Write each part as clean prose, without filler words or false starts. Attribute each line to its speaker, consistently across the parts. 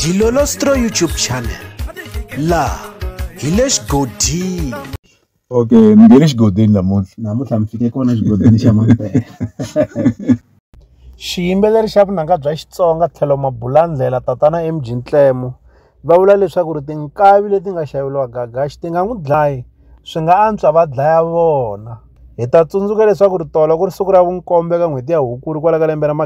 Speaker 1: Dilolostro YouTube channel. La hilesh godi.
Speaker 2: Okay, ngirish godini namuntlha mfike kona xigodini xa Masipala.
Speaker 3: Xiyimbeleri xa vunanga bya Xitsonga tlhelo mabulandlela tatana MG NTLEMO va vula leswaku ri tinkavi leti nga xaveliwa Gagash ti nga n'wi dlayi, swi nga antswa va dlaya vona. Hi ta tsundzuka leswaku ri tolo ku ri siku ra vunkombe ka n'hweti ya Hukuri kwala ka lembe ra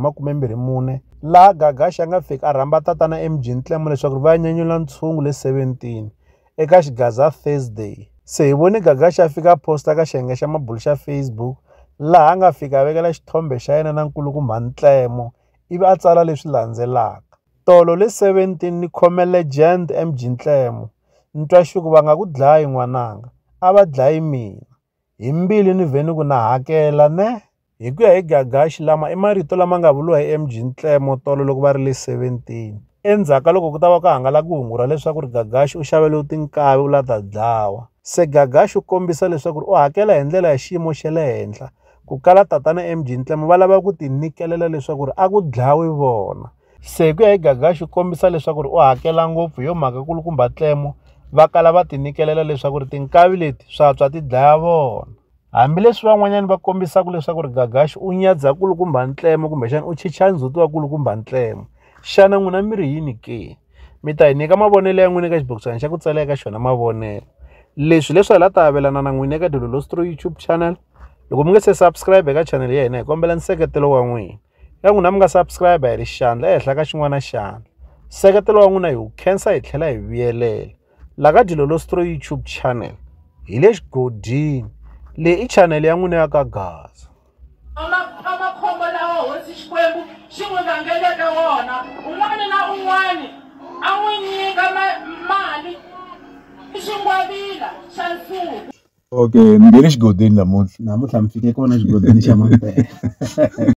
Speaker 3: 2024 laha Gagash a nga fika a rhamba tatana MG NTLEMO leswaku va ya nyanyula ntshungu le 17 eka xigaza Thursday. Se hi vone Gagash a fika a posta ka xiyenge xa mabulu xa Facebook laha a nga fika a vekela xithombe xa yena na nkulukumba NTLEMO ivi a tsala leswi landzelaka. Tolo le 17 ni khome legend MG NTLEMO, ntwa xuku va nga ku dlayi n'wananga, a va dlayi mina. Hi mbili ni vheni ku na hakela ne. Hi ku ya hi Gagash lama i marito lama nga vuliwa hi MG NTLEMO tolo loko va ri le 17. Endzhaku loko ku ta va ku hangalaka hungu ra leswaku ri Gagash u xaveliwe tinkavi u la ta dlawa. Se Gagash u kombisa leswaku u hakela hi ndlela ya xiyimo xa le henhla ku kala tatana MG NTLEMO va lava ku ti nyikelela leswaku a ku dlawi vona. Se ku ya hi Gagash u kombisa leswaku u hakela ngopfu hi mhaka kulukumba NTLEMO va kala va ti nyikelela leswaku tinkavi leti swatswa ti dlaya vona. Hambileswi van'wanyana va kombisaka leswaku Gagash u nyadza kulukumba NTLEMO kumbexana u chicha ndzhuti wa kulukumba NTLEMO, xana n'wina mi ri yini ke? Mi ta hi nyika mavonelo ya n'wina eka xibokisana xa ku tsala eka xona mavonelo. Leswi hi la ta avelana na n'wina eka Dilolostro YouTube channel. Loko mi nga se subscribe eka channel ya hina hi kombela nseketelo wa n'wina. Ya n'wina mi nga subscribe hi ri xandla ehenhla ka xin'wana na xandla. Nseketelo wa n'wina hi wu khensa hi tlhela hi vuyelela. La ka Dilolostro YouTube channel hi le xigodini, leyi i channel ya n'wina ya Gagash.
Speaker 4: Amakhombo lawa hosi Xikwembu xi n'wi vangeleke wona, un'wana na un'wana a n'wi nyika mali i xingwavila xa nsuku.
Speaker 2: Okay, ngirish godini namuntlha mfike kona xigodini xa Masipala.